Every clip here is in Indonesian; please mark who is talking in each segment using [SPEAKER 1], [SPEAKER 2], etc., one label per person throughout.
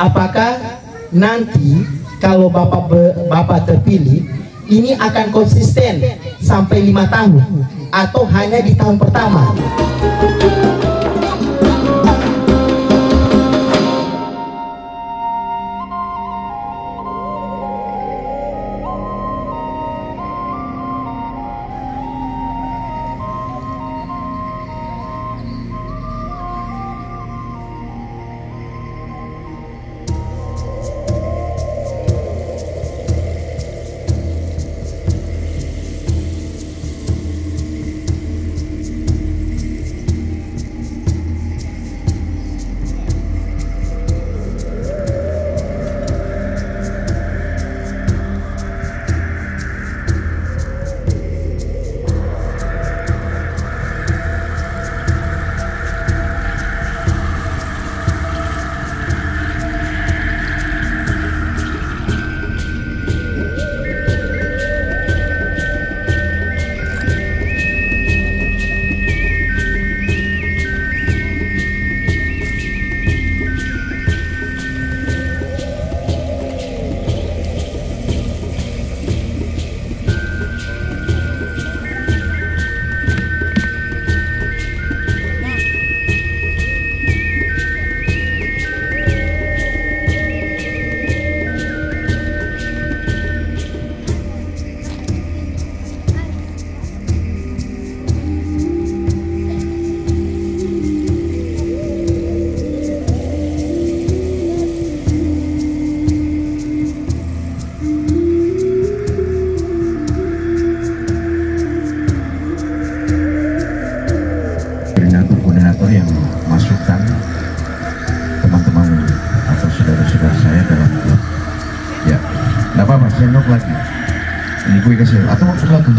[SPEAKER 1] apakah nanti kalau Bapak terpilih ini akan konsisten sampai 5 tahun atau hanya di tahun pertama?
[SPEAKER 2] yang masukkan teman-teman atau saudara-saudara saya dalam klub. Ya, nggak apa-apa, sendok lagi. Ini gue kasih atau waktu lagi.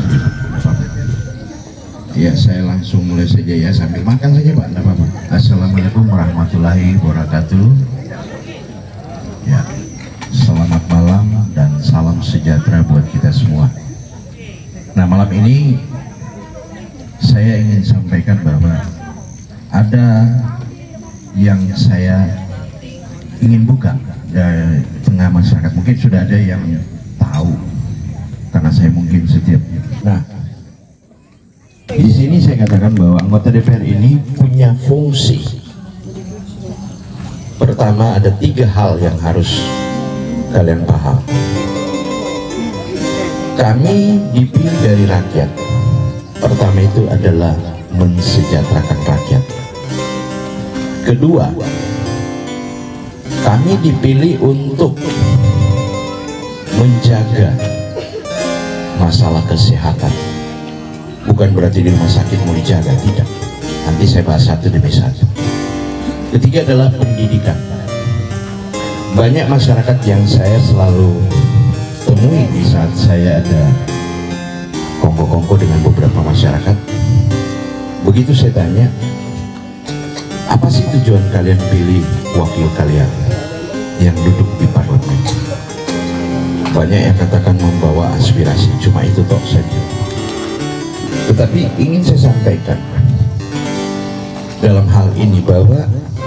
[SPEAKER 2] Ya, saya langsung mulai saja ya, sambil makan saja Pak, nggak apa-apa. Assalamualaikum warahmatullahi wabarakatuh. Ya, selamat malam dan salam sejahtera buat kita semua. Nah, malam ini saya ingin sampaikan bahwa ada yang saya ingin buka dari tengah masyarakat. Mungkin sudah ada yang tahu karena saya mungkin setiap. Nah, di sini saya katakan bahwa anggota DPR ini punya fungsi. Pertama, ada 3 hal yang harus kalian paham. Kami dipilih dari rakyat. Pertama itu adalah mensejahterakan rakyat. Kedua, kami dipilih untuk menjaga masalah kesehatan. Bukan berarti di rumah sakit mau dijaga, tidak. Nanti saya bahas satu demi satu. Ketiga adalah pendidikan. Banyak masyarakat yang saya selalu temui di saat saya ada kongko-kongko dengan beberapa masyarakat. Begitu saya tanya, apa sih tujuan kalian pilih wakil kalian yang duduk di parlemen? Banyak yang katakan membawa aspirasi, cuma itu toh saja. Tetapi ingin saya sampaikan dalam hal ini bahwa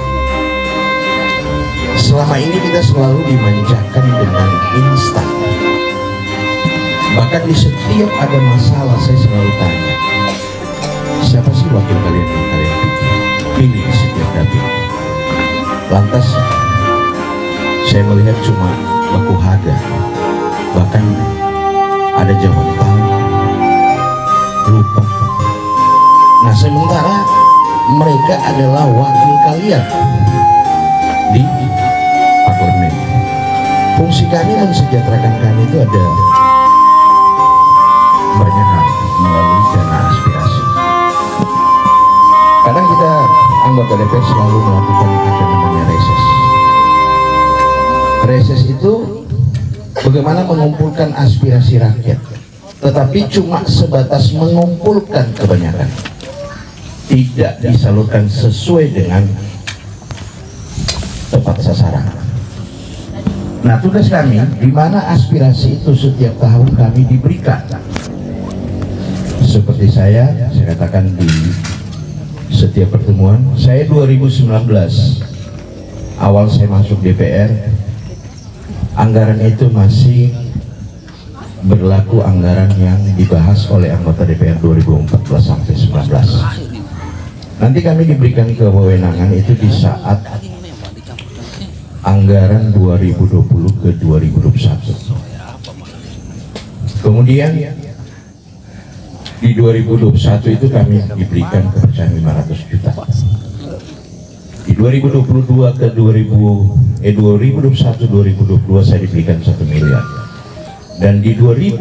[SPEAKER 2] selama ini kita selalu dimanjakan dengan instan. Bahkan di setiap ada masalah saya selalu tanya, siapa sih wakil kalian yang kalian pilih di setiap dapil? Lantas saya melihat cuma baku hada, bahkan ada jawaban tahu, lupa. Nah, sementara mereka adalah wakil kalian di parlemen. Fungsi kami mensejahterakan kami itu ada banyak hal melalui dana aspirasi. Kadang kita anggota DPR selalu melakukan ada namanya reses. Reses itu bagaimana mengumpulkan aspirasi rakyat, tetapi cuma sebatas mengumpulkan kebanyakan, tidak disalurkan sesuai dengan tepat sasaran. Nah, tugas kami di mana aspirasi itu setiap tahun kami diberikan. Seperti saya katakan di setiap pertemuan, saya 2019 awal saya masuk DPR, anggaran itu masih berlaku anggaran yang dibahas oleh anggota DPR 2014 sampai 19. Nanti kami diberikan kewenangan itu di saat anggaran 2020 ke 2021. Kemudian di 2021 itu kami diberikan kepercayaan 500 juta. Di 2022 ke 2021 2022 saya diberikan 1 miliar. Dan di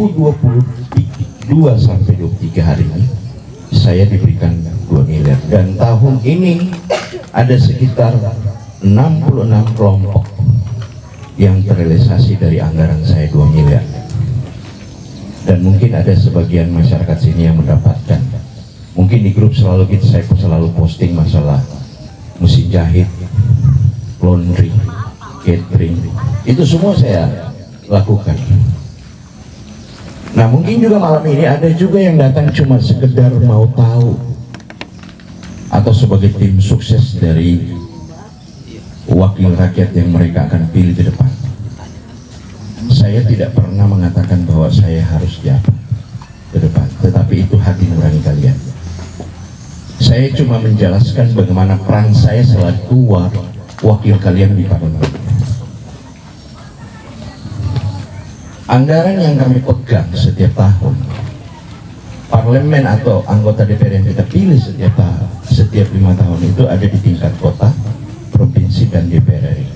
[SPEAKER 2] 2022 sampai 23 hari ini saya diberikan 2 miliar. Dan tahun ini ada sekitar 66 kelompok yang terrealisasi dari anggaran saya 2 miliar. Dan mungkin ada sebagian masyarakat sini yang mendapatkan. Mungkin di grup saya selalu posting masalah mesin jahit, laundry, catering, itu semua saya lakukan. Nah, mungkin juga malam ini ada juga yang datang cuma sekedar mau tahu atau sebagai tim sukses dari wakil rakyat yang mereka akan pilih ke depan. Saya tidak pernah mengatakan bahwa saya harus jatuh ke depan, tetapi itu hati nurani kalian. Saya cuma menjelaskan bagaimana peran saya selaku wakil kalian di parlemen. Anggaran yang kami pegang setiap tahun, parlemen atau anggota DPR yang kita pilih setiap 5 tahun itu ada di tingkat kota, provinsi, dan DPR RI.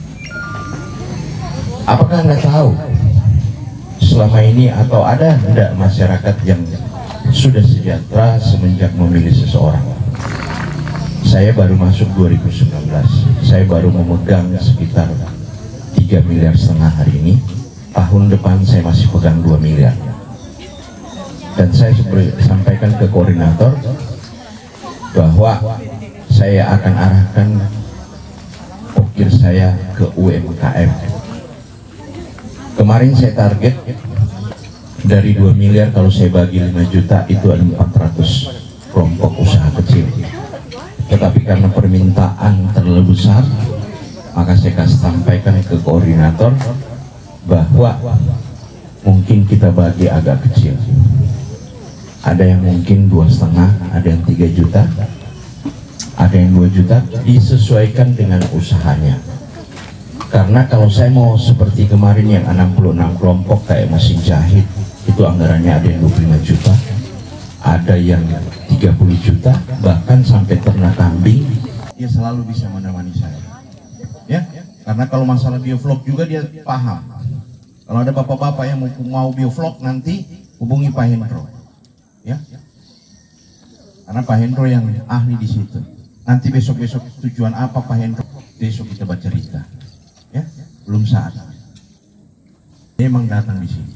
[SPEAKER 2] Apakah Anda tahu selama ini atau ada tidak masyarakat yang sudah sejahtera semenjak memilih seseorang? Saya baru masuk 2019, saya baru memegang sekitar 3,5 miliar hari ini. Tahun depan saya masih pegang 2 miliar. Dan saya sampaikan ke koordinator bahwa saya akan arahkan pokir saya ke UMKM. Kemarin saya target dari 2 miliar, kalau saya bagi 5 juta itu ada 400 kelompok usaha kecil. Tetapi karena permintaan terlalu besar, maka saya sampaikan ke koordinator bahwa mungkin kita bagi agak kecil. Ada yang mungkin 2,5, ada yang 3 juta, ada yang 2 juta, disesuaikan dengan usahanya. Karena kalau saya mau seperti kemarin yang 66 kelompok kayak mesin jahit, itu anggarannya ada yang 25 juta, ada yang 30 juta, bahkan sampai ternak kambing, dia selalu bisa menemani saya. Ya, karena kalau masalah biovlog juga dia paham. Kalau ada bapak-bapak yang mau biovlog nanti hubungi Pak Hendro. Ya, karena Pak Hendro yang ahli di situ. Nanti besok-besok tujuan apa Pak Hendro? Besok kita baca cerita. Ya, belum saat. Dia emang datang di sini.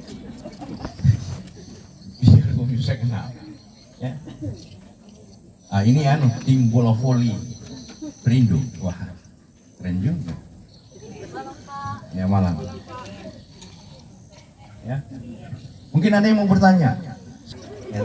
[SPEAKER 2] Bisa kenal. Ya. Ah, ini tim bola voli Perindo. Wah, keren juga. Ya, malam. Ya. Mungkin ada yang mau bertanya. Ya.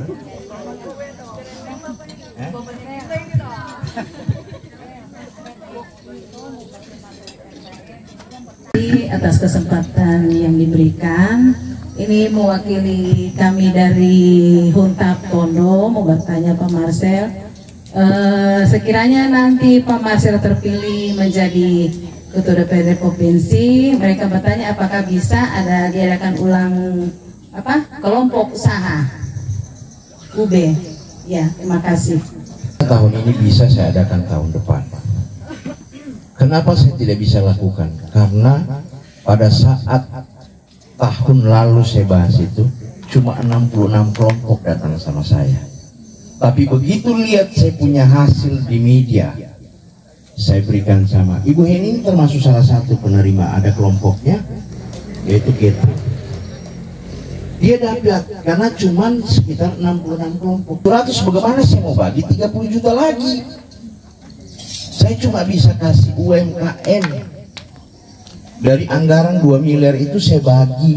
[SPEAKER 3] Atas kesempatan yang diberikan, ini mewakili kami dari Huntap Tondo mau bertanya Pak Marcel. Sekiranya nanti Pak Marcel terpilih menjadi Ketua DPRD Provinsi, mereka bertanya apakah bisa diadakan ulang kelompok usaha UB. Ya, terima kasih.
[SPEAKER 2] Tahun ini bisa saya adakan tahun depan. Kenapa saya tidak bisa lakukan? Karena pada saat tahun lalu saya bahas itu cuma 66 kelompok datang sama saya. Tapi begitu lihat saya punya hasil di media, saya berikan sama Ibu Heni, ini termasuk salah satu penerima, ada kelompoknya yaitu catering. Dia dapat karena cuma sekitar 66 kelompok. 100 bagaimana saya mau bagi 30 juta lagi? Saya cuma bisa kasih UMKM. Dari anggaran 2 miliar itu saya bagi.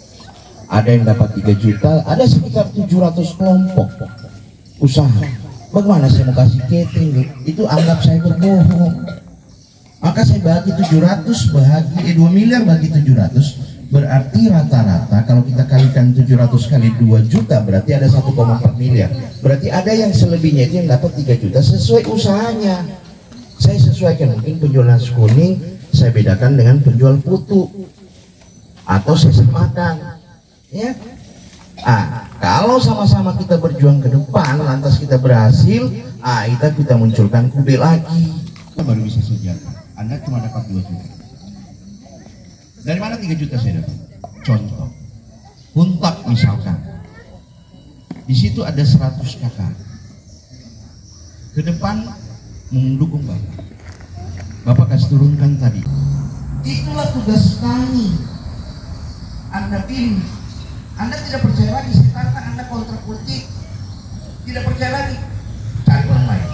[SPEAKER 2] Ada yang dapat 3 juta, ada sekitar 700 kelompok usaha. Bagaimana saya mau kasih catering? Itu anggap saya berbohong. Maka saya bagi 700 2 miliar bagi 700, berarti rata-rata kalau kita kalikan 700 kali 2 juta berarti ada 1,4 miliar. Berarti ada yang selebihnya itu yang dapat 3 juta sesuai usahanya. Saya sesuaikan, mungkin penjual nasi kuning saya bedakan dengan penjual putu atau saya samakan, ya. Kalau sama-sama kita berjuang ke depan, lantas kita berhasil, kita munculkan kube lagi. Kita baru bisa sejahtera. Anda cuma dapat 2 juta. Dari mana 3 juta saya dapat? Contoh, Huntap misalkan, di situ ada 100 kakak. Ke depan mendukung Bapak. Bapak kasih turunkan tadi. Itulah tugas kami. Anda pilih. Anda tidak percaya lagi, saya katakan Anda kontrak politik. Tidak percaya lagi, cari orang lain.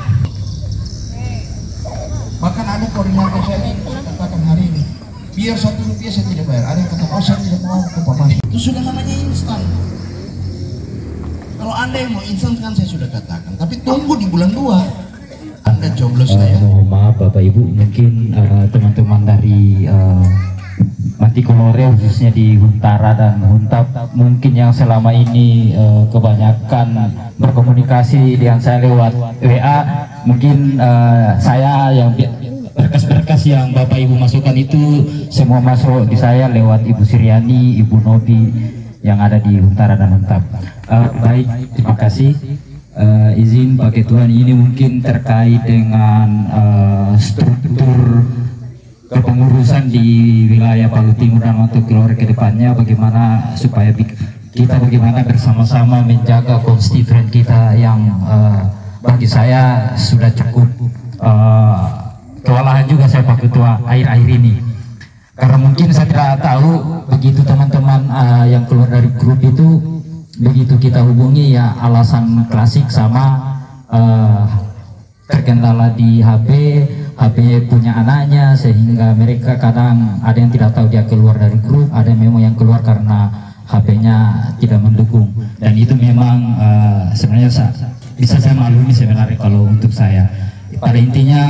[SPEAKER 2] Bahkan ada koordinator saya ini katakan hari ini, biar 1 rupiah saya tidak bayar. Ada yang katakan, oh saya tidak mau ke Pak Mas. Itu sudah namanya instan. Kalau Anda yang mau instan kan saya sudah katakan, tapi tunggu di bulan 2. Anda coblos saya.
[SPEAKER 4] Mohon maaf Bapak Ibu, mungkin teman-teman dari Manticolore khususnya di Huntara dan Huntap mungkin yang selama ini kebanyakan berkomunikasi dengan saya lewat WA, mungkin saya yang berkas-berkas yang Bapak Ibu masukkan itu semua masuk di saya lewat Ibu Suryani, Ibu Novi yang ada di Huntara dan Huntap. Baik, terima kasih. Izin Pak Ketua, ini mungkin terkait dengan struktur kepengurusan di wilayah Palu Timur dan Manticolore ke depannya, bagaimana supaya kita bersama-sama menjaga konstituen kita yang bagi saya sudah cukup kewalahan juga saya Pak Ketua akhir-akhir ini, karena mungkin saya tidak tahu begitu teman-teman yang keluar dari grup itu, begitu kita hubungi ya alasan klasik sama terkendala di HP punya anaknya, sehingga mereka kadang ada yang tidak tahu dia keluar dari grup, ada memang yang keluar karena HP-nya tidak mendukung, dan itu memang sebenarnya bisa saya maklumi sebenarnya kalau untuk saya. Pada intinya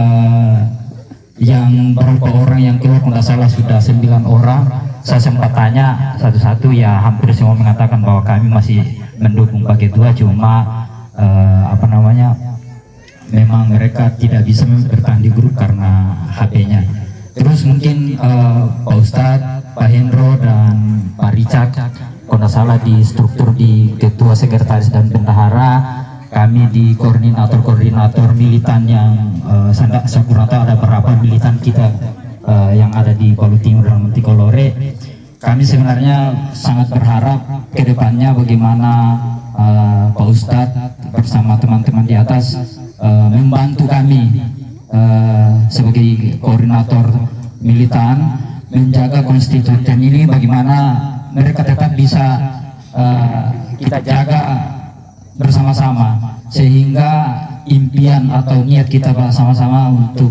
[SPEAKER 4] yang beberapa orang yang keluar kalau tidak salah sudah 9 orang, saya sempat tanya satu-satu, ya hampir semua mengatakan bahwa kami masih mendukung Pak Ketua, cuma memang mereka tidak bisa bertahan di grup karena HP-nya. Terus mungkin Pak Ustadz, Pak Hendro dan Pak Richard, kalau tidak salah di struktur di Ketua, Sekretaris dan Bendahara, kami di koordinator militan yang saya kurang tahu ada berapa militan kita yang ada di Palu Timur dan Manticolore. Kami sebenarnya sangat berharap ke depannya bagaimana Pak Ustadz bersama teman-teman di atas membantu kami sebagai koordinator militan menjaga konstituen ini, bagaimana mereka tetap bisa kita jaga bersama-sama, sehingga impian atau niat kita bersama-sama untuk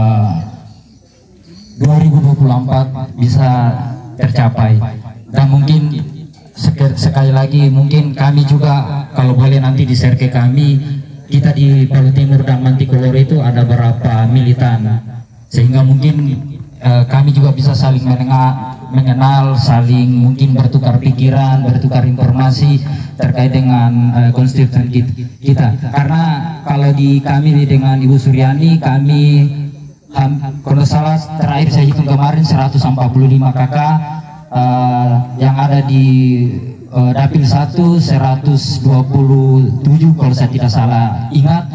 [SPEAKER 4] 2024 bisa tercapai. Dan mungkin sekali lagi, mungkin kami juga kalau boleh nanti di-share ke kami, kita di Palu Timur dan Manticolore itu ada beberapa militan, sehingga mungkin kami juga bisa saling mengenal, saling mungkin bertukar pikiran, bertukar informasi terkait dengan konstituen kita. Karena kalau di kami dengan Ibu Suryani, kami kalau salah terakhir saya hitung kemarin 145 kakak yang ada di Dapil 1 127 kalau saya tidak salah ingat.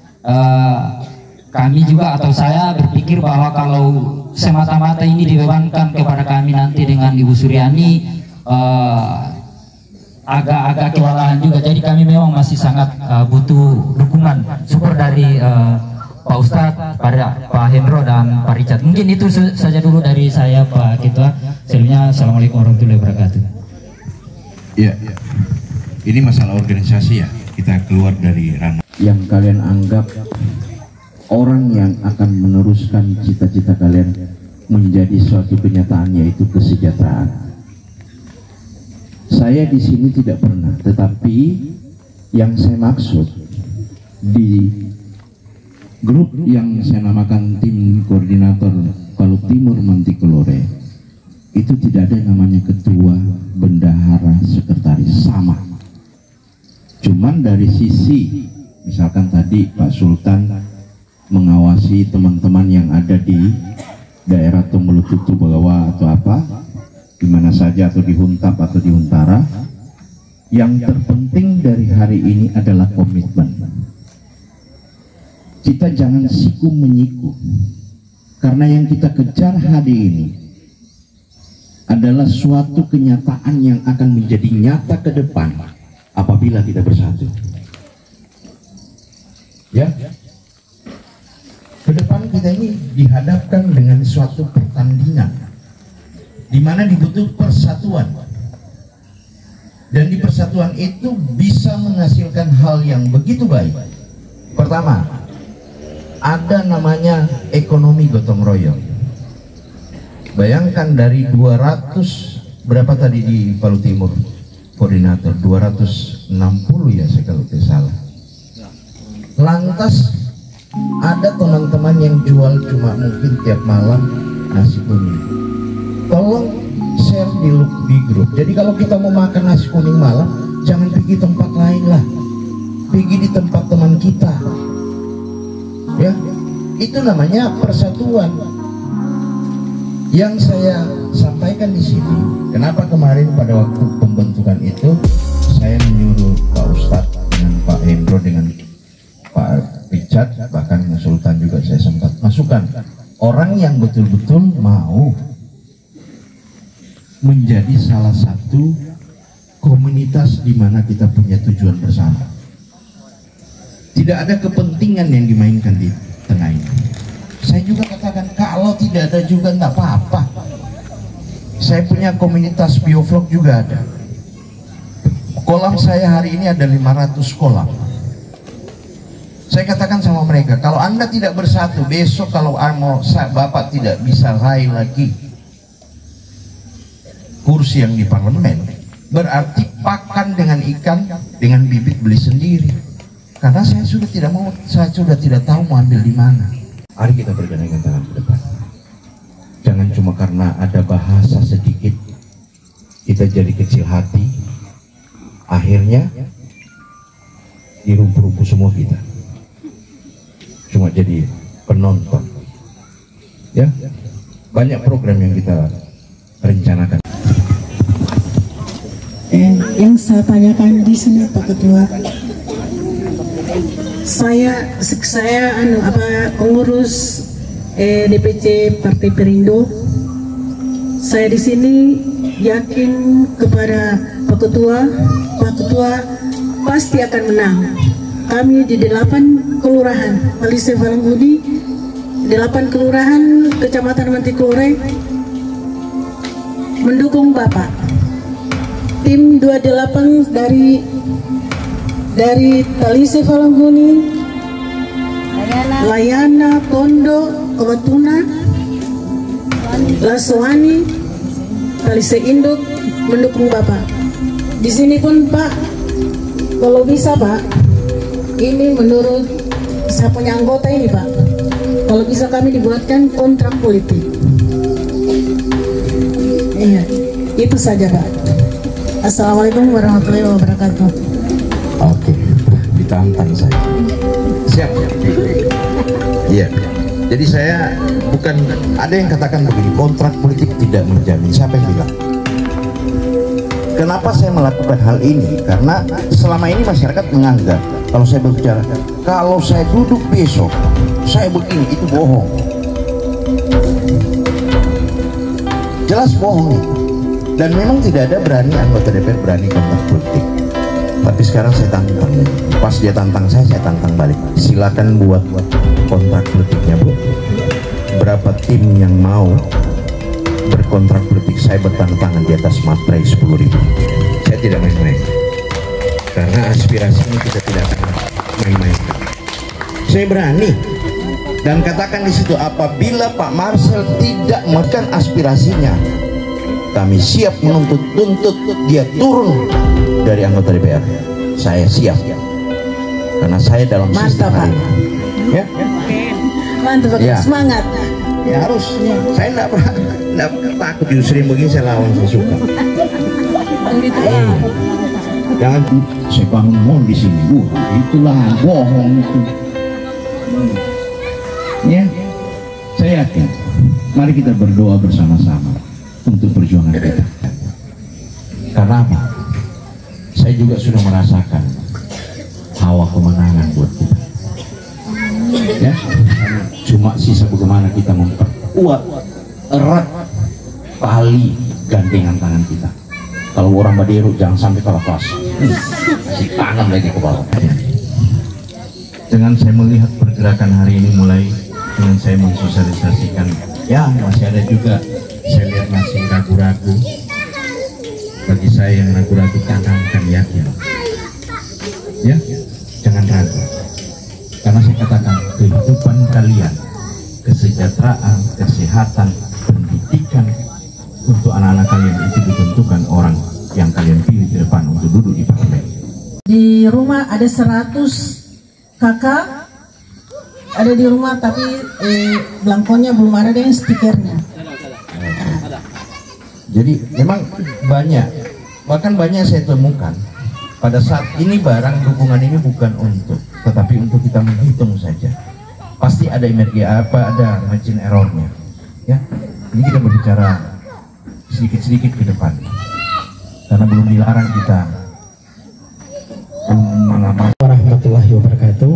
[SPEAKER 4] Kami juga atau saya berpikir bahwa kalau semata-mata ini dibebankan kepada kami nanti dengan Ibu Suryani, agak-agak kewalahan juga. Jadi kami memang masih sangat butuh dukungan support dari Pak Ustadz, Pak Hendro dan Pak Richard. Mungkin itu saja dulu dari saya Pak Ketua. Sebelumnya Assalamualaikum warahmatullahi wabarakatuh.
[SPEAKER 2] Ya, ini masalah organisasi ya, kita keluar dari ranah
[SPEAKER 5] yang kalian anggap orang yang akan meneruskan cita-cita kalian menjadi suatu kenyataan, yaitu kesejahteraan. Saya di sini tidak pernah, tetapi yang saya maksud di grup yang saya namakan tim koordinator Palu Timur Mantikelore itu tidak ada namanya ketua, bendahara, sekretaris, sama. Cuman dari sisi misalkan tadi Pak Sultan mengawasi teman-teman yang ada di daerah Tombolotutu bawah atau apa, di mana saja, atau di Huntap atau di Huntara. Yang terpenting dari hari ini adalah komitmen. Kita jangan siku menyiku, karena yang kita kejar hari ini adalah suatu kenyataan yang akan menjadi nyata ke depan apabila kita bersatu. Ya, ke depan kita ini dihadapkan dengan suatu pertandingan di mana dibutuhkan persatuan, dan di persatuan itu bisa menghasilkan hal yang begitu baik. Pertama, ada namanya ekonomi gotong royong. Bayangkan dari 200 berapa tadi di Palu Timur koordinator, 260 ya saya kalau tidak salah. Lantas ada teman-teman yang jual cuma mungkin tiap malam nasi kuning. Tolong share di grup. Jadi kalau kita mau makan nasi kuning malam, jangan pergi tempat lain lah, pergi di tempat teman kita. Ya, itu namanya persatuan. Yang saya sampaikan di sini, kenapa kemarin pada waktu pembentukan itu saya menyuruh Pak Ustadz dengan Pak Hendro dengan Pak Richard, bahkan Sultan juga saya sempat masukkan orang yang betul-betul mau menjadi salah satu komunitas di mana kita punya tujuan bersama. Tidak ada kepentingan yang dimainkan di tengah ini. Saya juga katakan kalau tidak ada juga enggak apa-apa. Saya punya komunitas biovlog juga ada. Kolam saya hari ini ada 500 kolam. Saya katakan sama mereka, kalau Anda tidak bersatu, besok kalau Bapak tidak bisa raih lagi kursi yang di parlemen, berarti pakan dengan ikan dengan bibit beli sendiri. Karena saya sudah tidak tahu mau ambil di mana. Mari kita bergandengan tangan ke depan. Jangan cuma karena ada bahasa sedikit kita jadi kecil hati, akhirnya dirumpu-rumpu semua kita. Cuma jadi penonton. Ya, banyak program yang kita rencanakan.
[SPEAKER 6] Yang saya tanyakan di sini Pak Ketua, saya pengurus DPC Partai Perindo. Saya di sini yakin kepada Pak Ketua pasti akan menang. Kami di 8 kelurahan Palise Valangbudi, 8 kelurahan Kecamatan Mantikelore mendukung Bapak. Tim 28 dari Palise Valangbudi, Layana, Tondo, Kabatuna, Laswani, Palise Induk mendukung Bapak. Di sini pun Pak, kalau bisa Pak, ini menurut saya punya anggota ini Pak, kalau bisa kami dibuatkan kontrak politik. Iya, itu saja Pak. Assalamualaikum warahmatullahi wabarakatuh.
[SPEAKER 5] Oke, ditantang saya. Siap. Iya. Jadi saya bukan, ada yang katakan begini, kontrak politik tidak menjamin. Siapa yang bilang? Kenapa saya melakukan hal ini? Karena selama ini masyarakat menganggap kalau saya berbicara, kalau saya duduk besok, saya begini, itu bohong. Jelas bohong itu. Dan memang tidak ada anggota DPR berani kontrak politik. Tapi sekarang saya tantang. Pas dia tantang saya tantang balik. Silakan buat kontrak politiknya Bu. Berapa tim yang mau berkontrak politik, saya bertanda tangan di atas materai 10.000. Saya tidak main-main. Karena aspirasi ini kita tidak akan main-main. Saya berani. Dan katakan di situ, apabila Pak Marcel tidak makan aspirasinya, kami siap menuntut dia turun dari anggota DPR. Saya siap. karena saya dalam sistem hari ini. Ya,
[SPEAKER 6] Mantap Pak,
[SPEAKER 5] Ya.
[SPEAKER 6] semangat.
[SPEAKER 5] ya harus. Saya nggak pernah takut justru begini, saya lawan, saya suka. Jangan saya bangun mall di sini, itulah bohong itu. Ya, saya yakin. Mari kita berdoa bersama-sama untuk perjuangan kita. Karena apa? Saya juga sudah merasakan hawa kemenangan buat kita. Ya, cuma sisa bagaimana kita memperkuat erat tali gandengan tangan kita. Kalau orang Madero jangan sampai terlepas, kasih tangan lagi ke bawah. Dengan saya melihat pergerakan hari ini mulai dengan saya mensosialisasikan, ya masih ada juga saya lihat masih ragu-ragu. Bagi saya yang ragu-ragu, tanamkan yakin. Ya, jangan ragu. Karena saya katakan kehidupan kalian, kesejahteraan, kesehatan, pendidikan untuk anak-anak kalian itu ditentukan orang yang kalian pilih ke depan untuk duduk di parlemen.
[SPEAKER 6] Di rumah ada 100 kakak ada di rumah, tapi belangkonya belum ada dengan stikernya.
[SPEAKER 5] Jadi memang banyak, bahkan banyak saya temukan pada saat ini barang dukungan ini bukan untuk, tetapi untuk kita menghitung saja. Pasti ada emergensi apa, ada margin errornya. Ya, ini kita berbicara sedikit-sedikit ke depan, karena belum dilarang kita mengamalkan.
[SPEAKER 1] Warahmatullahi wabarakatuh.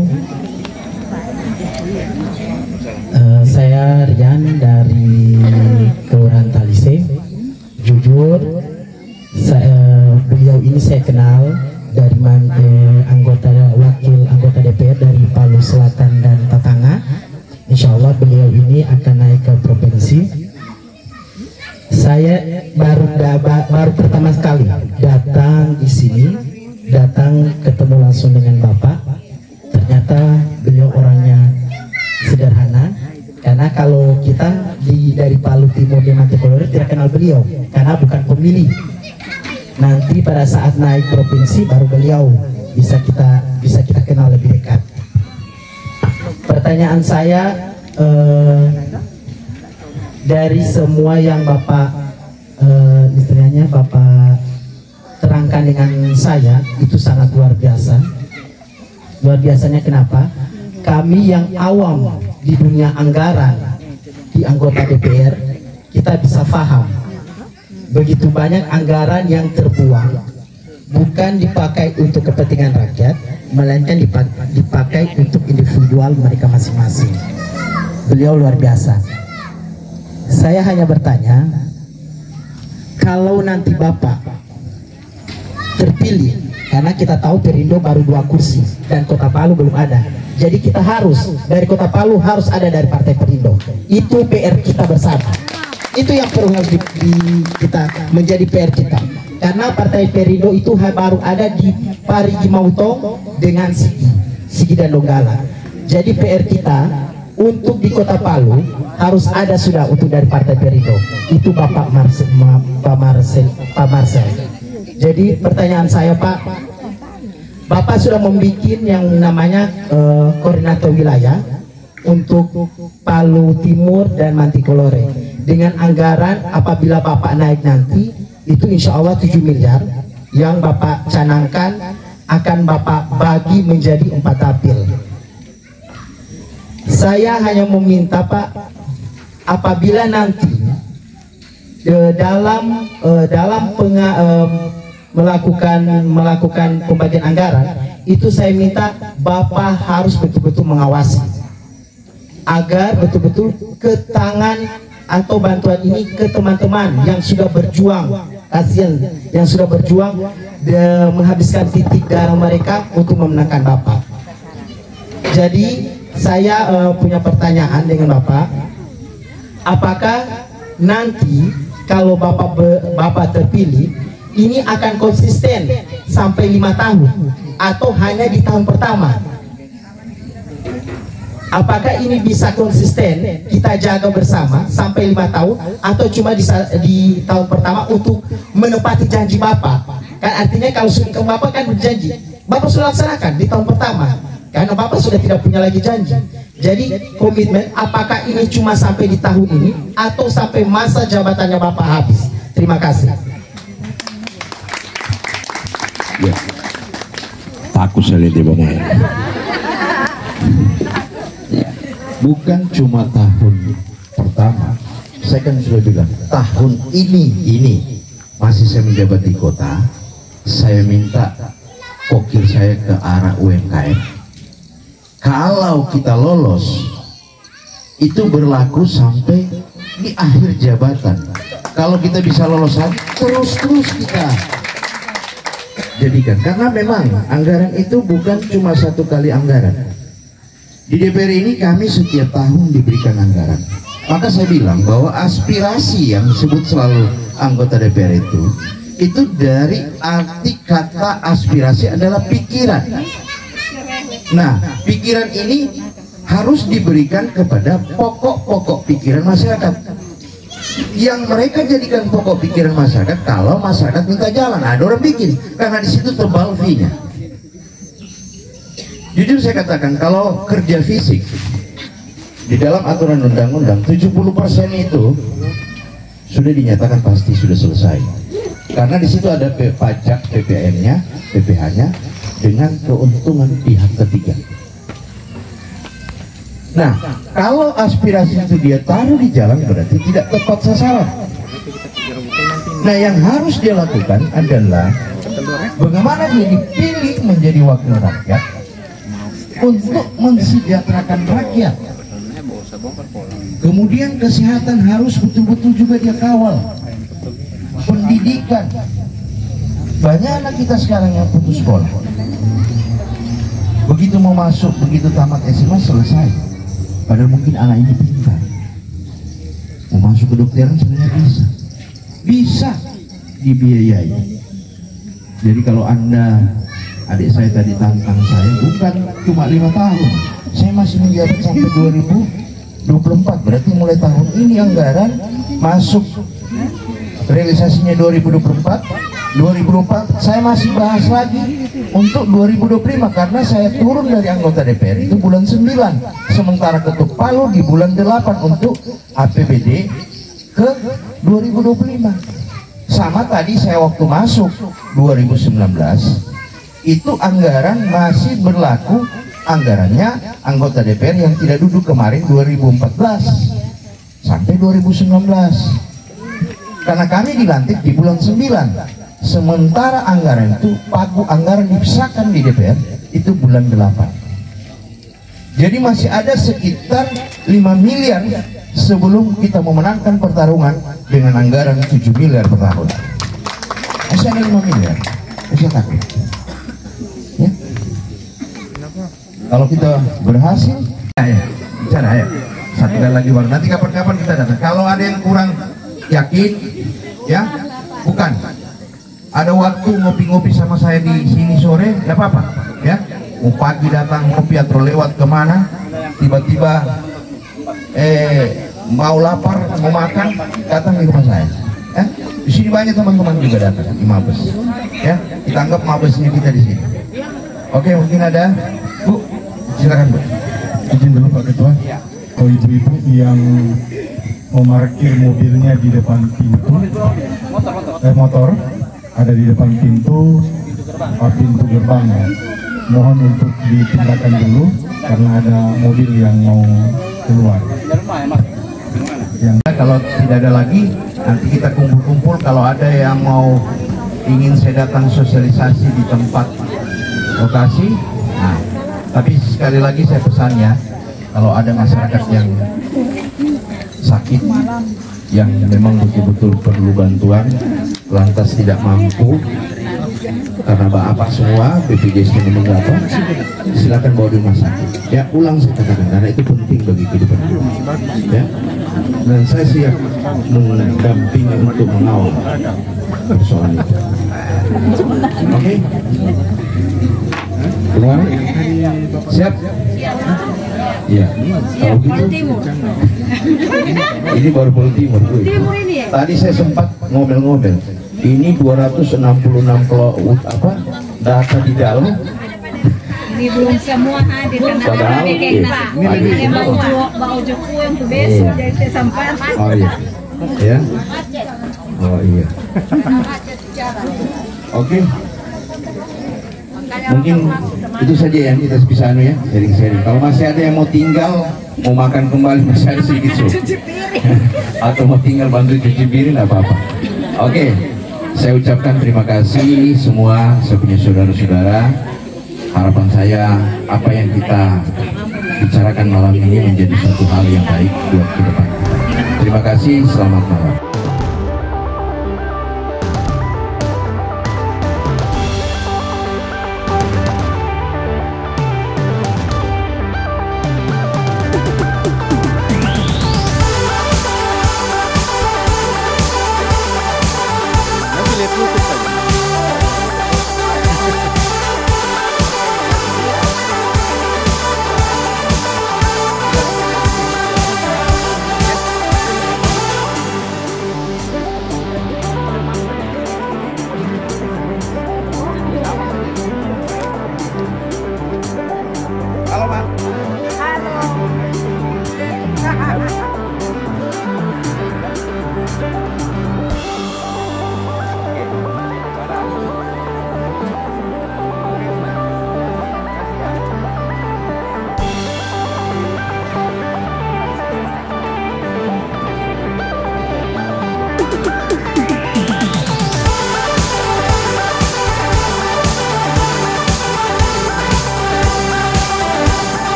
[SPEAKER 1] Saya Rian dari Kelurahan Talise. Jujur, beliau ini saya kenal dari wakil anggota DPR dari Palu Selatan dan Tatanga. Insya Allah beliau ini akan naik ke provinsi. Saya baru pertama sekali datang di sini, datang ketemu langsung dengan Bapak. Ternyata beliau orangnya sederhana, karena kalau kita dari Palu Timur di Mantikolore tidak kenal beliau karena bukan pemilih. Nanti pada saat naik provinsi baru beliau bisa kita kenal lebih dekat. Pertanyaan saya, dari semua yang Bapak istilahnya Bapak terangkan dengan saya, itu sangat luar biasa. Luar biasanya kenapa? Kami yang awam di dunia anggaran, di anggota DPR, kita bisa paham begitu banyak anggaran yang terbuang bukan dipakai untuk kepentingan rakyat, melainkan dipakai untuk individual mereka masing-masing. Beliau luar biasa. Saya hanya bertanya, kalau nanti Bapak terpilih, karena kita tahu Perindo baru 2 kursi dan Kota Palu belum ada, jadi kita harus dari Kota Palu harus ada dari Partai Perindo. Itu PR kita bersama. Itu yang perlu harus kita menjadi PR kita. Karena Partai Perindo itu baru ada di Parigi Mautong dengan Sigi dan Donggala. Jadi PR kita untuk di Kota Palu harus ada sudah untuk dari Partai Perindo. Itu Pak Marcel. Jadi pertanyaan saya, Pak, Bapak sudah membuat yang namanya koordinator wilayah untuk Palu Timur dan Mantikolore. Dengan anggaran apabila Bapak naik nanti, itu insya Allah 7 miliar yang Bapak canangkan akan Bapak bagi menjadi 4 dapil. Saya hanya meminta, Pak, apabila nanti melakukan pembagian anggaran, itu saya minta Bapak harus betul-betul mengawasi agar betul-betul ke tangan atau bantuan ini ke teman-teman yang sudah berjuang, kasihan yang sudah berjuang menghabiskan titik darah mereka untuk memenangkan Bapak. Jadi saya punya pertanyaan dengan Bapak, apakah nanti kalau Bapak terpilih ini akan konsisten sampai 5 tahun atau hanya di tahun pertama? Apakah ini bisa konsisten kita jaga bersama sampai 5 tahun atau cuma di tahun pertama untuk menepati janji Bapak? Kan artinya kalau sudah Bapak kan berjanji Bapak sudah laksanakan di tahun pertama, karena Bapak sudah tidak punya lagi janji. Jadi komitmen, apakah ini cuma sampai di tahun ini atau sampai masa jabatannya Bapak habis? Terima kasih.
[SPEAKER 2] Ya. Takut saya lihat dia bangun. Ya. Bukan cuma tahun pertama, saya kan sudah bilang tahun ini masih saya menjabat di kota, saya minta kokir saya ke arah UMKM. Kalau kita lolos, itu berlaku sampai di akhir jabatan. Kalau kita bisa lolos lagi, terus kita jadikan. Karena memang anggaran itu bukan cuma satu kali anggaran. Di DPR ini kami setiap tahun diberikan anggaran. Maka saya bilang bahwa aspirasi yang disebut selalu anggota DPR itu dari arti kata aspirasi adalah pikiran. Nah, pikiran ini harus diberikan kepada pokok-pokok pikiran masyarakat yang mereka jadikan pokok pikiran masyarakat. Kalau masyarakat minta jalan, ada orang bikin, karena di situ tebal fee-nya. Jujur saya katakan, kalau kerja fisik di dalam aturan undang-undang 70% itu sudah dinyatakan pasti sudah selesai. Karena di situ ada pajak, PPN-nya, PPh-nya dengan keuntungan pihak ketiga. Nah, kalau aspirasi itu dia taruh di jalan berarti tidak tepat sasaran. Nah, yang harus dia lakukan adalah bagaimana dia dipilih menjadi wakil rakyat untuk mensejahterakan rakyat. Kemudian kesehatan harus betul-betul juga dia kawal. Pendidikan, banyak anak kita sekarang yang putus sekolah, begitu mau masuk, begitu tamat SMA selesai, padahal mungkin anak ini pintar, mau masuk kedokteran sebenarnya bisa dibiayai. Jadi kalau Anda, adik saya tadi tantang saya, bukan cuma 5 tahun, saya masih menjabat sampai 2024, berarti mulai tahun ini anggaran masuk, realisasinya 2024 saya masih bahas lagi untuk 2025 karena saya turun dari anggota DPR itu bulan 9, sementara ketuk palu di bulan 8 untuk APBD ke 2025. Sama tadi saya waktu masuk 2019 itu anggaran masih berlaku, anggarannya anggota DPR yang tidak duduk kemarin 2014 sampai 2019. Karena kami dilantik di bulan 9, sementara anggaran itu pagu anggaran dipisahkan di DPR itu bulan 8. Jadi masih ada sekitar 5 miliar sebelum kita memenangkan pertarungan dengan anggaran 7 miliar per tahun. Masih ada 5 miliar, bisa takut ya? Kalau kita berhasil, bicara ya, satu kali lagi baru, nanti kapan-kapan kita datang. Kalau ada yang kurang yakin, ya, bukan. Ada waktu ngopi-ngopi sama saya di sini sore, nggak apa-apa, ya. Mau pagi datang ngopi atau lewat kemana, tiba-tiba mau lapar, mau makan, datang di rumah saya. Ya. Di sini banyak teman-teman juga datang di Mabes, ya. Kita anggap Mabesnya kita di sini. Oke, mungkin ada, Bu, silakan Bu.
[SPEAKER 7] Izin dulu Pak Ketua. Kalau ibu-ibu yang memarkir mobilnya di depan pintu, motor ada di depan pintu gerbang, ya. Mohon untuk dipindahkan dulu karena ada mobil yang mau keluar.
[SPEAKER 2] Kalau tidak ada lagi, nanti kita kumpul-kumpul. Kalau ada yang mau ingin saya datang sosialisasi di tempat lokasi, nah, tapi sekali lagi saya pesan ya, kalau ada masyarakat yang sakit, yang memang betul-betul perlu bantuan, lantas tidak mampu karena bapak semua BPJS ini apa, silakan bawa di rumah sakit. Ya, ulang saya katakan karena itu penting bagi kehidupan kita. Ya, dan saya siap mendampingi untuk mengawal persoalan itu. Oke? Keluar? Siap? Iya. Kalau gitu, ini baru Pulau Timur. Tadi saya sempat ngomel-ngomel. Ini 266 data di dalam
[SPEAKER 8] tadi belum semua hadir karena
[SPEAKER 2] Padahal,
[SPEAKER 8] ada
[SPEAKER 2] ini lebih
[SPEAKER 8] baju kue untuk besok jadi sempat.
[SPEAKER 2] Oh iya, ya. Oh iya. Oke. Mungkin itu saja yang kita bisa ya, sharing-sharing. Kalau masih ada yang mau tinggal, mau makan kembali masih ada sedikit sup. Atau mau tinggal bantu cuci piring, nggak apa-apa. Oke, saya ucapkan terima kasih semua, saya punya saudara-saudara. Harapan saya apa yang kita bicarakan malam ini menjadi suatu hal yang baik buat ke depan. Terima kasih, selamat malam.